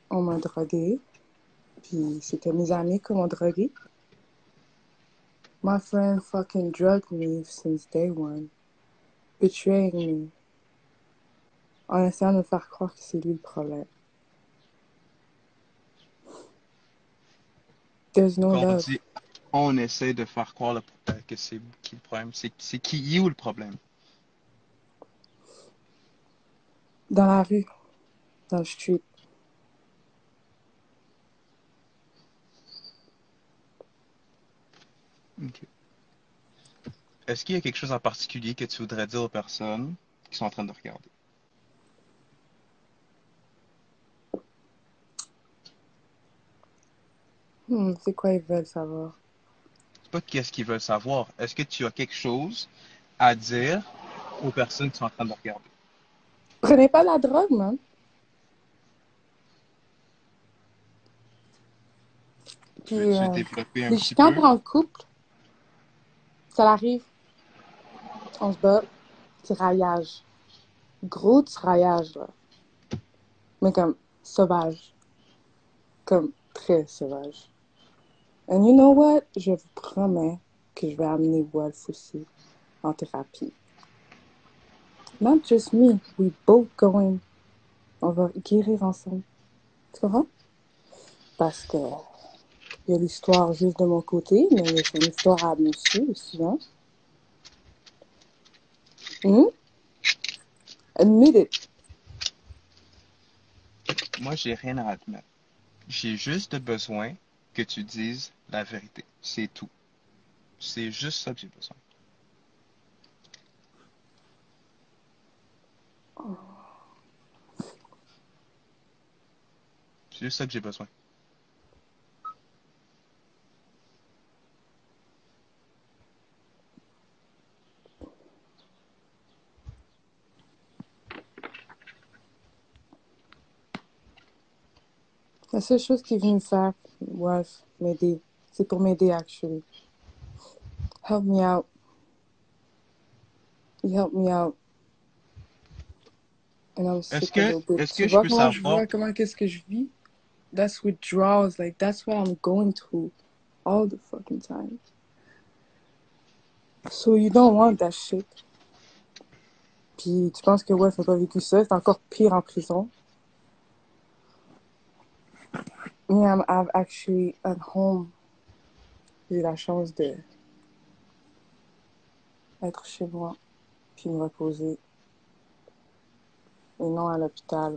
on m'a drogué. Puis c'était mes amis qui m'ont drogué. My friend fucking drugged me since day one. Betraying me. En essayant de me faire croire que c'est lui le problème. There's no Quand on love. dit on essaie de faire croire que c'est qui le problème, c'est qui est où le problème? Dans la rue. Dans le street. Ok. Est-ce qu'il y a quelque chose en particulier que tu voudrais dire aux personnes qui sont en train de regarder? C'est quoi ils veulent savoir? C'est pas qu'est-ce qu'ils veulent savoir. Est-ce que tu as quelque chose à dire aux personnes qui sont en train de regarder? Prenez pas la drogue, man. Puis Veux-tu développer un les petit chicanes peu? dans le couple, ça arrive. On se bat. Tiraillage. Gros tiraillage, là. Mais comme sauvage. Comme très sauvage. And you know what? Je vous promets que je vais amener Wolf aussi en thérapie. Not just me. We both going. On va guérir ensemble. Tu comprends? Parce que il y a l'histoire juste de mon côté, mais il y a son histoire à monsieur aussi, hein? Hmm? Admit it. Moi, j'ai rien à admettre. J'ai juste besoin que tu dises la vérité. C'est tout. C'est juste ça que j'ai besoin. C'est juste ça que j'ai besoin. La seule chose qu'il est venu faire, Wolf, m'aider, c'est pour m'aider, actually. Help me out. He helped me out. And I'm sick a little bit. Est-ce Tu que je vois peux comment je savoir, vois, comment qu'est-ce que je vis? That's withdrawals. Like, that's what I'm going through all the fucking time. So you don't want that shit. Puis tu penses que Wolf n'a pas vécu ça, c'est encore pire en prison. Me, I'm actually at home. J'ai la chance de être chez moi, puis me reposer, et non à l'hôpital.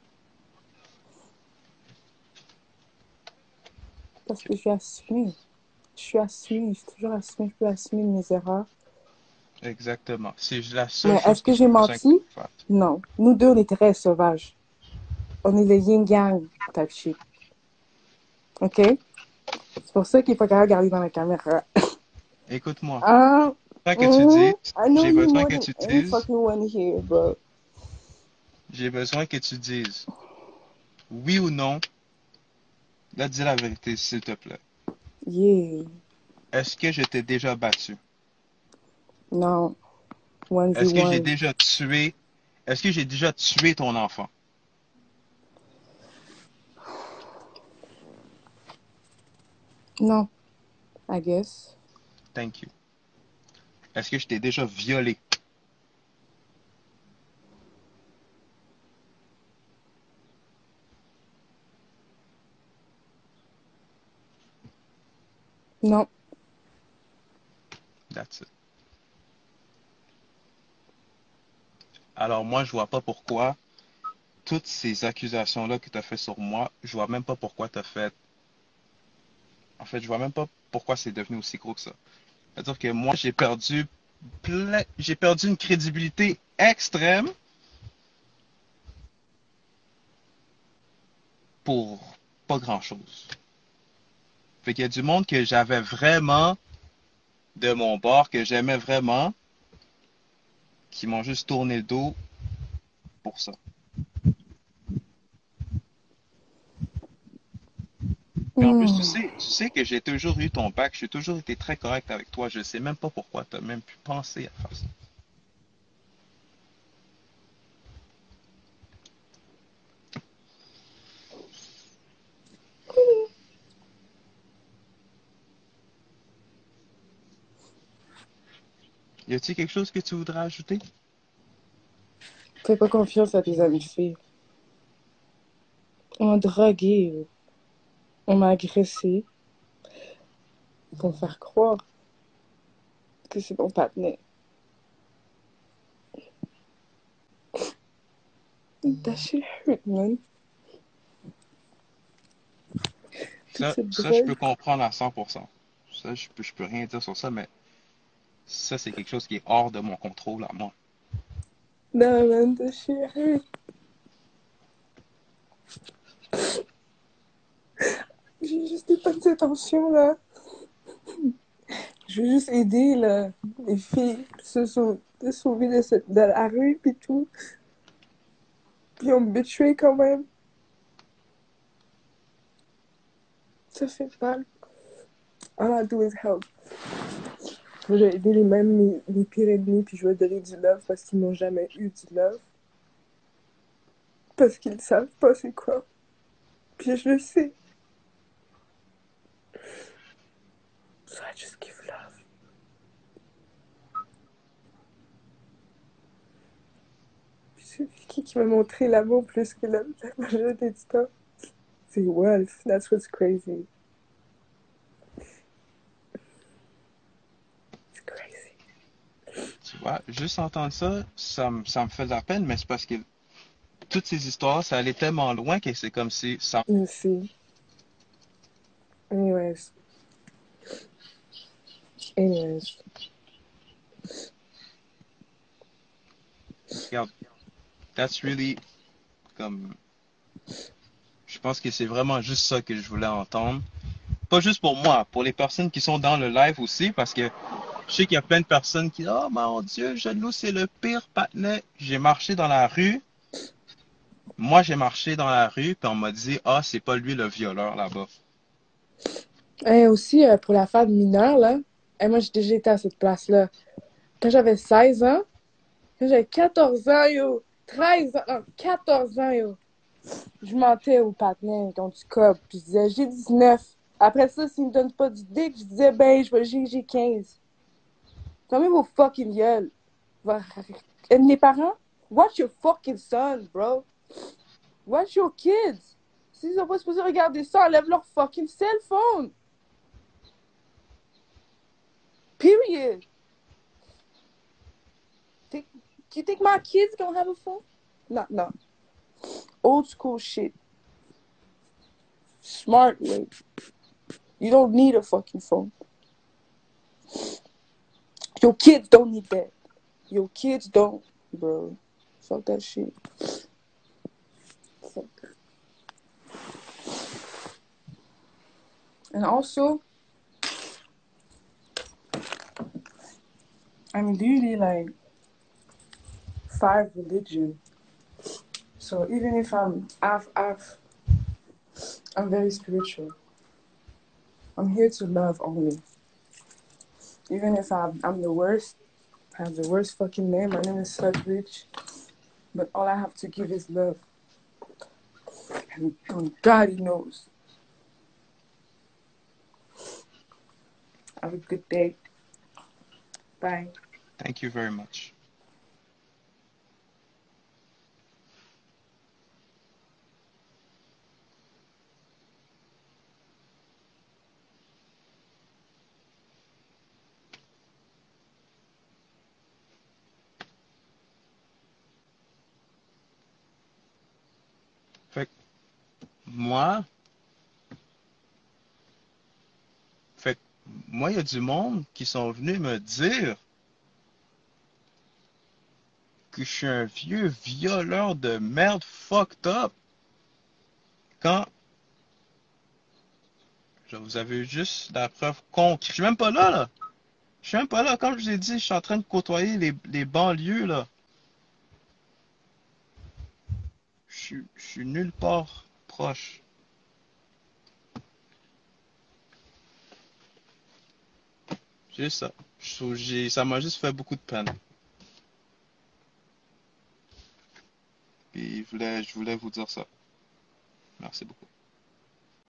Parce que j'ai assumé. Je suis assumée, j'ai toujours assumé, je peux assumer mes erreurs. exactement? C'est la seule Mais chose est-ce que que j'ai j'ai besoin que tu menti? fasses. Non. Nous deux, on est très sauvages. On est le yin-yang type shit. OK? C'est pour ça qu'il faut qu'à regarder dans la caméra. Écoute-moi. Ah, Pas que tu dises, I know j'ai you besoin more que than tu any dises, fucking one here, bro. j'ai besoin que tu dises, oui ou non, là, dis la vérité, s'il te plaît. Yeah. Est-ce que je t'ai déjà battu? Non. 1v1. Est-ce que j'ai déjà tué, est-ce que j'ai déjà tué ton enfant? Non. I guess. Thank you. Est-ce que je t'ai déjà violé? Non. That's it. Alors moi, je vois pas pourquoi toutes ces accusations-là que tu as fait sur moi, je vois même pas pourquoi tu as fait. En fait, je vois même pas pourquoi c'est devenu aussi gros que ça. C'est-à-dire que moi, j'ai perdu une crédibilité extrême pour pas grand-chose. Fait qu'il y a du monde que j'avais vraiment de mon bord, que j'aimais vraiment, qui m'ont juste tourné le dos pour ça. Puis en plus, Hmm. tu sais que j'ai toujours eu ton bac, j'ai toujours été très correct avec toi. Je sais même pas pourquoi tu as même pu penser à faire ça. Y a-t-il quelque chose que tu voudrais ajouter? Fais pas confiance à tes amis filles. On m'a drogué, on m'a agressé pour me faire croire que c'est mon partenaire. That shit hurt, man. Toute cette Ça, je peux drogue. comprendre à 100%. Ça, je peux rien dire sur ça, mais ça, c'est quelque chose qui est hors de mon contrôle à moi. Non, man, that shit hurt. J'ai juste des bonnes intentions, là. Je veux juste aider, là, les filles se sauver de la rue, puis tout. Puis on me betray quand même. Ça fait mal. All I do is help. Je vais aider les pires ennemis, puis je vais donner du love parce qu'ils n'ont jamais eu du love. Parce qu'ils ne savent pas c'est quoi. Puis je le sais. So I just give love. Puis c'est qui m'a montré l'amour plus que la majorité du temps? C'est Wolf. That's what's crazy. It's crazy. Tu vois, juste entendre ça, ça me fait de la peine, mais c'est parce que toutes ces histoires, ça allait tellement loin que c'est comme si ça. You see. Anyways. Anyways. Regarde, that's really comme. Je pense que c'est vraiment juste ça que je voulais entendre. Pas juste pour moi, pour les personnes qui sont dans le live aussi, parce que je sais qu'il y a plein de personnes qui disent, oh mon Dieu, Jaloux, c'est le pire patinet. J'ai marché dans la rue. Moi, j'ai marché dans la rue, puis on m'a dit, ah, c'est pas lui le violeur là-bas. Et aussi, pour la femme mineure, là, moi, j'ai déjà été à cette place-là. Quand j'avais 16 ans, quand j'avais 14 ans, yo, 13 ans, non, 14 ans, yo, je mentais au patinet contre du cob, puis je disais, j'ai 19. Après ça, s'il me donne pas du dick, je disais, ben, j'ai 15. Fermez vos fucking gueules. Et les parents, watch your fucking son, bro. Watch your kids. S'ils sont pas supposés regarder ça, enlève leur fucking cell phone. Period. Do you think my kids don't have a phone? No, no. Old school shit. Smart way. You don't need a fucking phone. Your kids don't need that. Your kids don't, bro. Fuck that shit. Fuck that. And also, I'm really like 5 religion. So even if I'm very spiritual. I'm here to love only. Even if I'm the worst, I have the worst fucking name. My name is Slut Rich. But all I have to give is love. And God, He knows. Have a good day. Bye. Thank you very much. Fait que moi, fait que moi, il y a du monde qui sont venus me dire que je suis un vieux violeur de merde fucked up quand vous avez juste la preuve concrète. Je suis même pas là, là. Je suis même pas là. Comme je vous ai dit, je suis en train de côtoyer les banlieues, là. Je suis nulle part proche. Juste ça. Ça m'a juste fait beaucoup de peine. Puis je voulais vous dire ça. Merci beaucoup.